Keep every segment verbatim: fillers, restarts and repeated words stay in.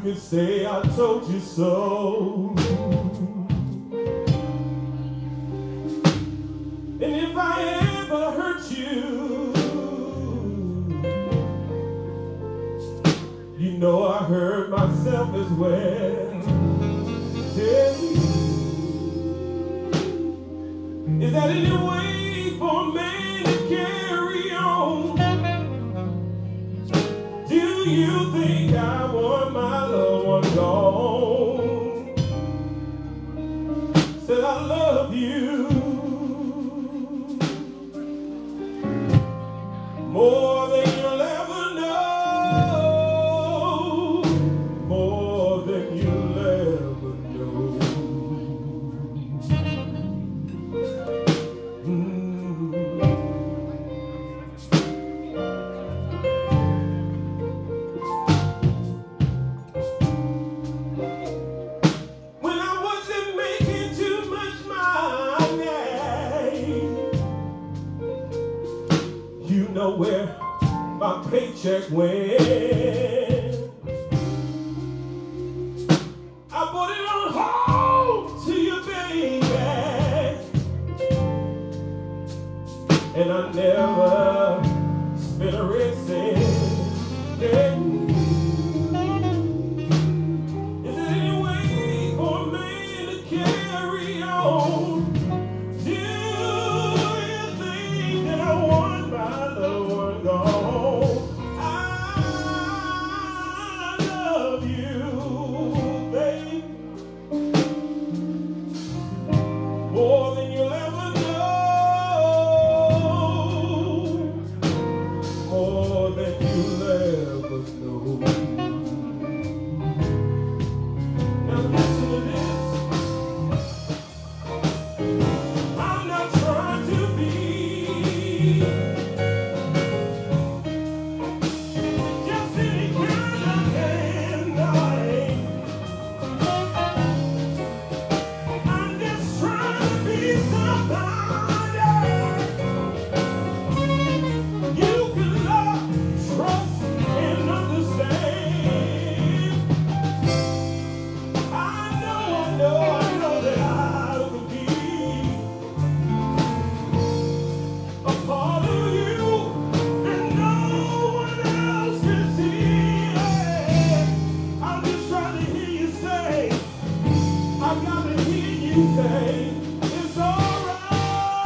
could say I told you so. And if I ever hurt you, you know I hurt myself as well. Yeah. Is that any way for a man to carry on? Do you think I want my loved one gone? Said I love you more than you'll ever know, more than you'll ever know. Mm. When I wasn't making too much money, you know where my paycheck went. I put it on hold to you, baby, and I never spent a red cent. Yeah. Is there any way for a man to carry on? Do you think that I want my loved one gone? I love you, babe, more than you'll ever know, more than you'll ever know. Now listen to this. I'm not trying to be just any kind of man, no, I ain't. I'm just trying to be somebody you can love, trust, and understand. I know, I know, I know that I could be a part of you and no one else can see. I'm just trying to hear you say, I gotta hear you say, it's alright.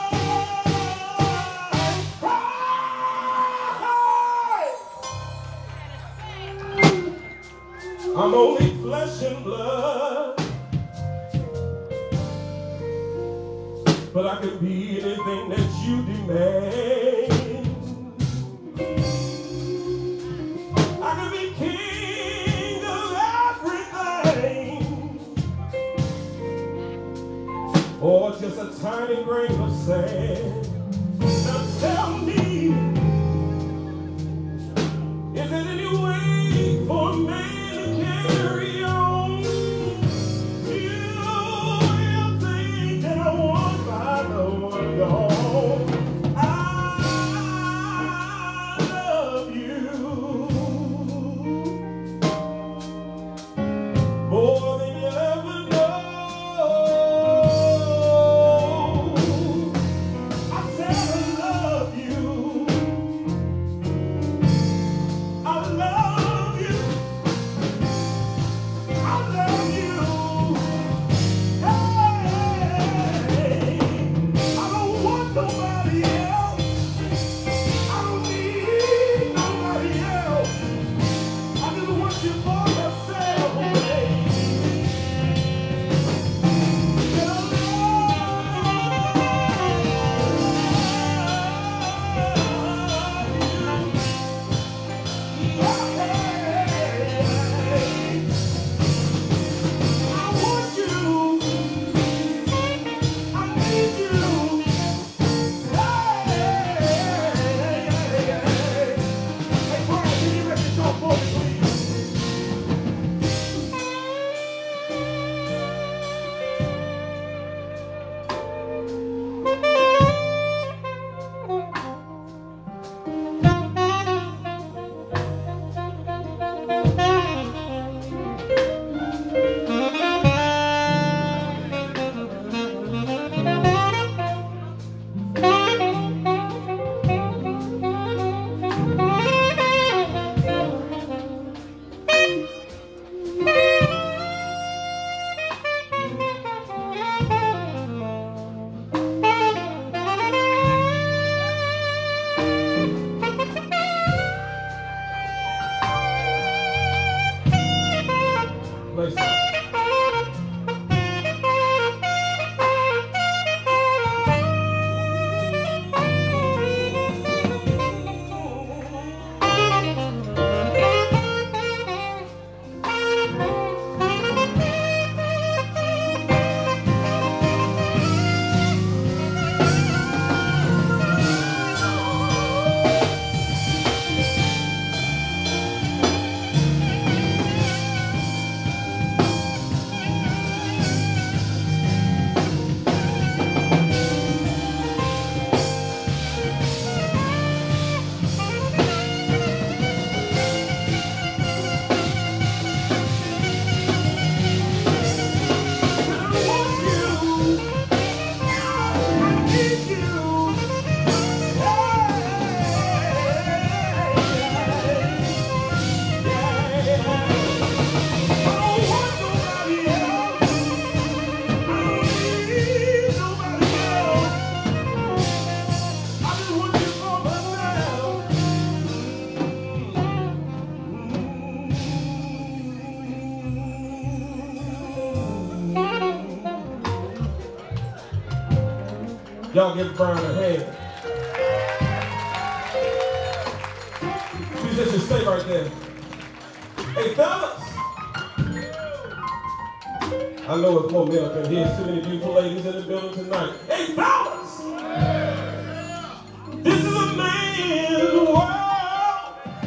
I'm only flesh and blood, but I can be anything that you demand. I can be king of everything, or just a tiny grain of sand. Now tell me, is there any way for a man to carry on? You will think that I want my loved one gone. I love you more than you'll ever know. I Y'all give Brian a hand. Musicians, stay right there. Hey, fellas. I know it's more men up in here. Too many beautiful ladies in the building tonight. Hey, fellas. This is a man's world.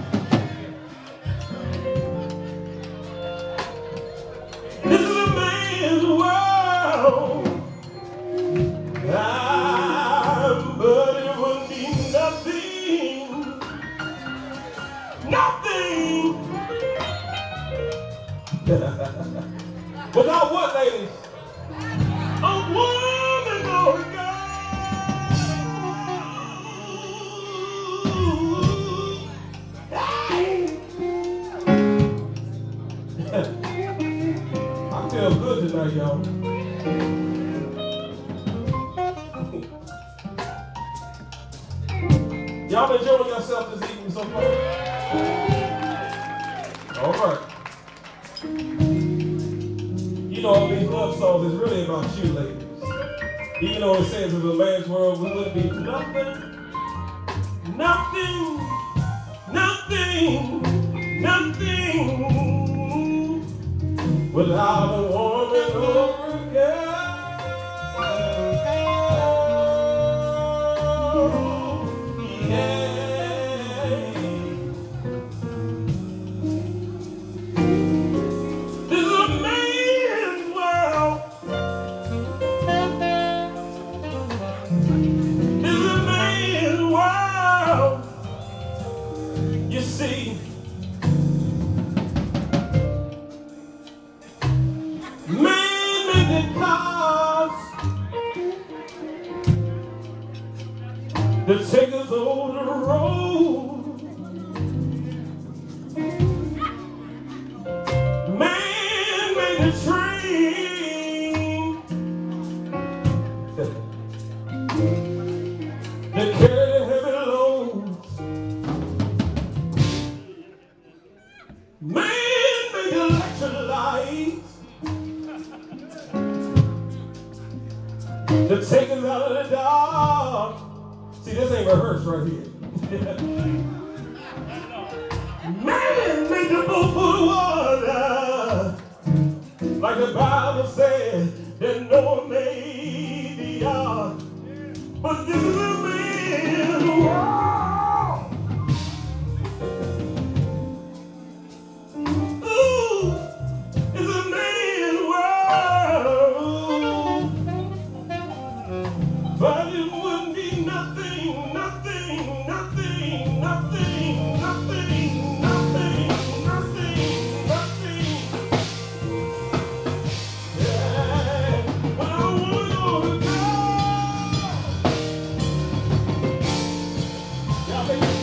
This is a man's world. Ah, but it would be nothing, nothing. Without what, ladies? A woman or a girl. I feel good tonight, y'all. Y'all enjoying yourself this evening so far? All right. You know, all these love songs is really about you, ladies. Even though it says in a man's world, we would be nothing, nothing, nothing, nothing without a woman or a girl. The take us over the road. Man made the train that carry heavy loads. Man made the electric lights that take us out of the dark. See, this ain't rehearsed right here. Man made the boat for the water. Like the Bible said, that Noah made the ark. But this is a man's world. Ooh, it's a man's world. But it wouldn't be nothing. Nothing, nothing, nothing, nothing, nothing, nothing, nothing. Yeah, but I wanna go to God. Y'all make